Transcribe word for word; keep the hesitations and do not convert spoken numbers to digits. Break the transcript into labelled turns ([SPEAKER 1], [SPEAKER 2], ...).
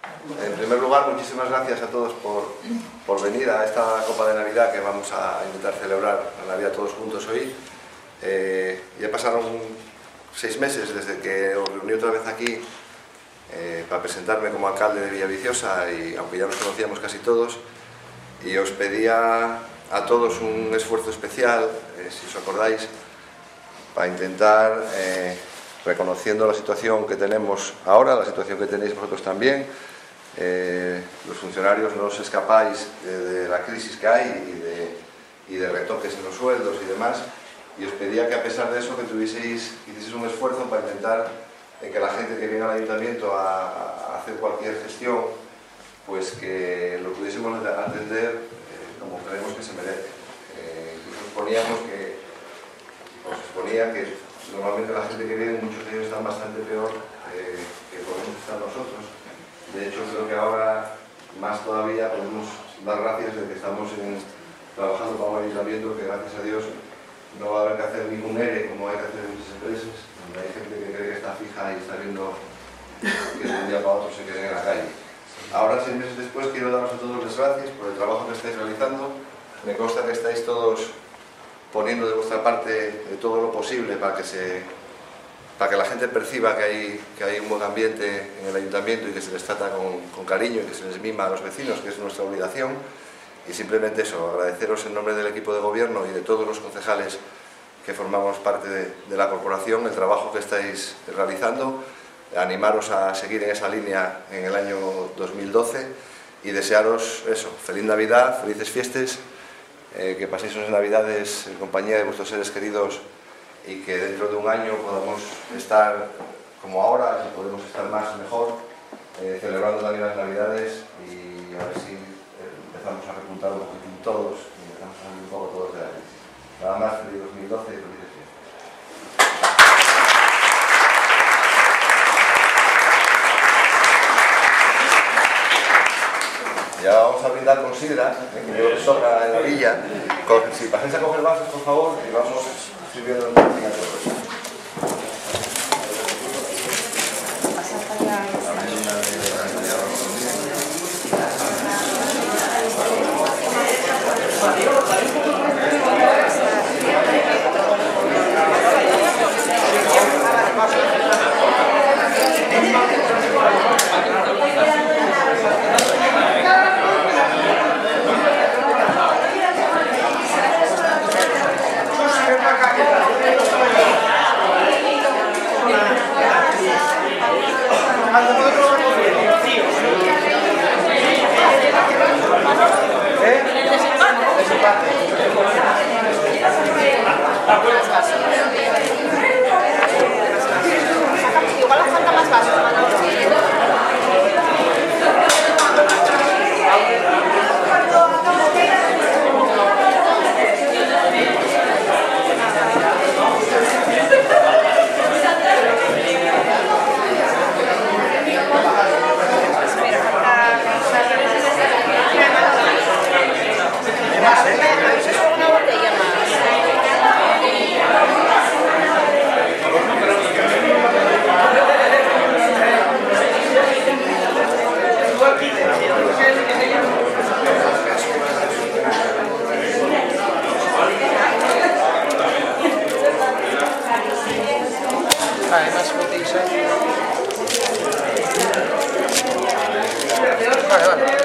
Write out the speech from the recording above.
[SPEAKER 1] En primer lugar, muchísimas gracias a todos por, por venir a esta Copa de Navidad que vamos a intentar celebrar la Navidad todos juntos hoy. Eh, ya pasaron seis meses desde que os reuní otra vez aquí eh, para presentarme como alcalde de Villaviciosa, y aunque ya nos conocíamos casi todos, y os pedía a todos un esfuerzo especial, eh, si os acordáis, para intentar, eh, reconociendo la situación que tenemos ahora, la situación que tenéis vosotros también, eh, los funcionarios no os escapáis de, de la crisis que hay y de, y de retoques en los sueldos y demás, y os pedía que a pesar de eso que tuvieseis, hicieseis un esfuerzo para intentar eh, que la gente que viene al ayuntamiento a, a hacer cualquier gestión, pues que lo pudiésemos atender eh, como creemos que se merece. Eh, incluso os poníamos que, os exponía que normalmente la gente que viene, muchos de ellos están bastante peor eh, que podemos estar nosotros. De hecho, creo que ahora, más todavía, podemos dar gracias de que estamos en, trabajando para un ayuntamiento que, gracias a Dios, no va a haber que hacer ningún E R E como hay que hacer en muchas empresas, donde hay gente que cree que está fija y está viendo que de un día para otro se queden en la calle. Ahora, seis meses después, quiero daros a todos las gracias por el trabajo que estáis realizando. Me consta que estáis todos poniendo de vuestra parte de todo lo posible para que se... para que la gente perciba que hay, que hay un buen ambiente en el ayuntamiento y que se les trata con, con cariño y que se les mima a los vecinos, que es nuestra obligación. Y simplemente eso, agradeceros en nombre del equipo de gobierno y de todos los concejales que formamos parte de, de la corporación el trabajo que estáis realizando, animaros a seguir en esa línea en el año dos mil doce y desearos eso, feliz Navidad, felices fiestas, eh, que paséis unas Navidades en compañía de vuestros seres queridos y que dentro de un año podamos estar como ahora, y podemos estar más, mejor, eh, celebrando también las Navidades, y a ver si eh, empezamos a repuntar un poquitín todos y empezamos a salir un poco todos de la crisis. Nada más, feliz dos mil doce y felices fiestas. Ya vamos a brindar con sidra, eh, que yo sobra en la villa. Con, si pasáis a coger vasos, por favor, y vamos sirviendo el martín a todos.
[SPEAKER 2] Igual nos falta más vasos, una botella más.
[SPEAKER 3] Hay más botellas. Vale, vale.